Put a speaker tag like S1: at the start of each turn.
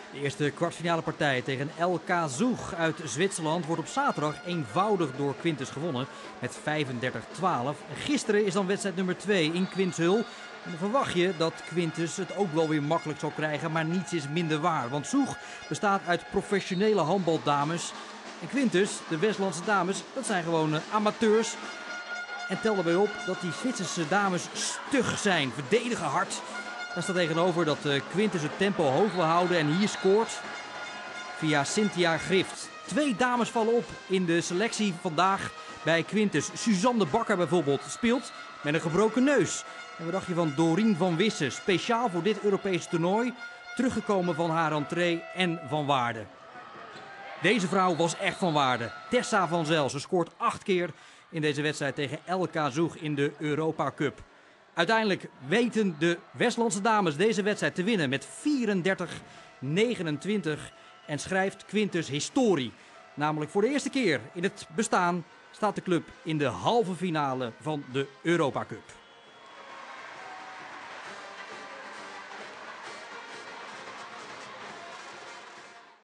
S1: De eerste kwartfinale partij tegen LK Zug uit Zwitserland wordt op zaterdag eenvoudig door Quintus gewonnen met 35-12. Gisteren is dan wedstrijd nummer 2 in Quintshul. En dan verwacht je dat Quintus het ook wel weer makkelijk zal krijgen, maar niets is minder waar. Want Zug bestaat uit professionele handbaldames. En Quintus, de Westlandse dames, dat zijn gewoon amateurs. En tel erbij op dat die Zwitserse dames stug zijn, verdedigen hard. Daar staat tegenover dat Quintus het tempo hoog wil houden en hier scoort via Cynthia Grift. 2 dames vallen op in de selectie vandaag bij Quintus. Suzanne de Bakker bijvoorbeeld speelt met een gebroken neus. En wat dacht je van Dorien van Wissen, speciaal voor dit Europese toernooi, teruggekomen van haar entree en van waarde. Deze vrouw was echt van waarde. Tessa van Zel, ze scoort 8 keer in deze wedstrijd tegen LK Zug in de Europa Cup. Uiteindelijk weten de Westlandse dames deze wedstrijd te winnen met 34-29 en schrijft Quintus historie. Namelijk voor de eerste keer in het bestaan staat de club in de halve finale van de Europa Cup.